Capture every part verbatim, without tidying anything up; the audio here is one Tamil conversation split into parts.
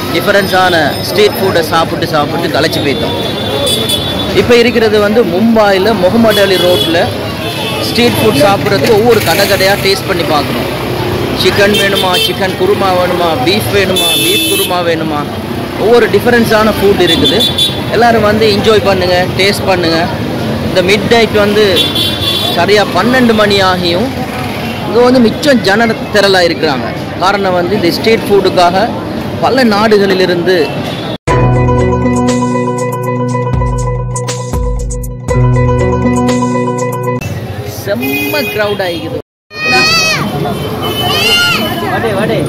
டிஃபரன்ஸான ஸ்ட்ரீட் ஃபுட்டை சாப்பிட்டு சாப்பிட்டு களைச்சி போயிட்டோம். இப்போ இருக்கிறது வந்து மும்பாயில் முகமது அலி ரோட்டில் ஸ்ட்ரீட் ஃபுட் சாப்பிட்றதுக்கு ஒவ்வொரு கடை கடையாக டேஸ்ட் பண்ணி பார்க்கணும். சிக்கன் வேணுமா, சிக்கன் குருமா வேணுமா, பீஃப் வேணுமா, பீஃப் குருமா வேணுமா, ஒவ்வொரு டிஃப்ரென்ஸான ஃபுட் இருக்குது. எல்லோரும் வந்து என்ஜாய் பண்ணுங்கள், டேஸ்ட் பண்ணுங்கள். இந்த மிட் நைட் வந்து சரியாக பன்னெண்டு மணி ஆகியும் இங்கே வந்து மிச்சம் ஜன திரளாக இருக்கிறாங்க. காரணம் வந்து இந்த ஸ்ட்ரீட் ஃபுட்டுக்காக பல நாடுகளிலிருந்து செம்ம க்ரௌட் ஆகிக்குது. வடே வடே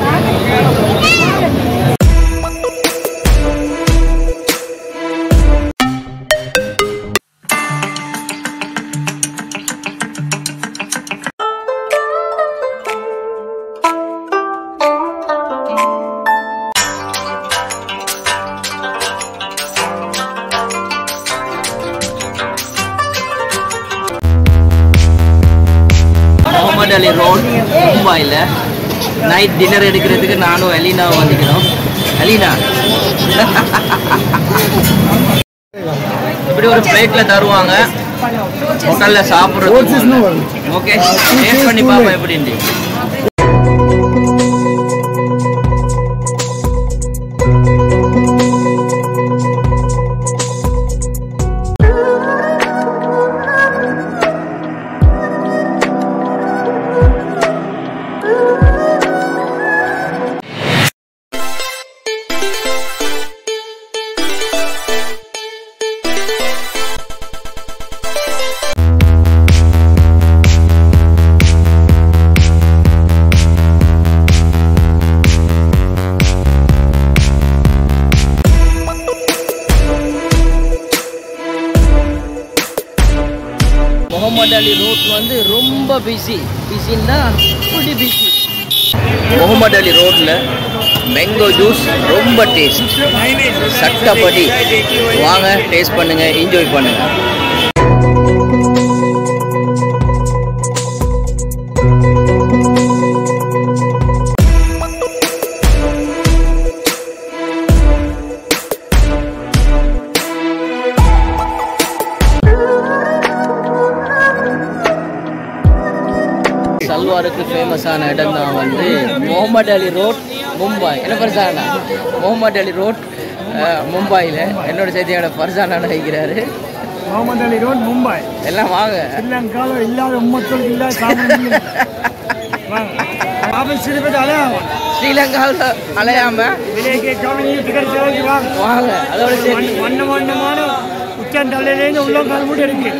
முகமது அலி ரோட் மும்பையில் நைட் டின்னர் எடுக்கிறதுக்கு நானும் அலீனாவும் வந்துக்கிறோம். அலீனா இப்படி ஒரு பிளேட்டில் தருவாங்க, ஹோட்டலில் சாப்பிட்றது. ஓகே, டேஸ்ட் பண்ணி பார்ப்போம் எப்படின்ட்டு. முகமது அலி ரோட் வந்து ரொம்ப பிஸி. பிஸின்னா அப்படி பிஸி. முகமது அலி ரோட்டில் மேங்கோ ஜூஸ் ரொம்ப டேஸ்ட். சட்டப்படி வாங்க, டேஸ்ட் பண்ணுங்கள், என்ஜாய் பண்ணுங்கள். சல்வாருக்கு ஃபேமஸான இடம் தான் வந்து முகமது அலி ரோட் மும்பை. என்ன ஃபர்சானா? முகமது அலி ரோட் மும்பையில் என்னோட செய்தியோட ஃபர்சானா நினைக்கிறாரு. முகமது அலி ரோட் மும்பை எல்லாம் வாங்க. ஸ்ரீலங்காவில் இல்லாத உம்மக்களுக்கு இல்லாத ஸ்ரீலங்காவில் அலையாம வாங்க. அதோட சரி வண்ண வண்ணமான உச்சந்தலையிலேருந்து உள்ளங்கால் கூட இருக்கு.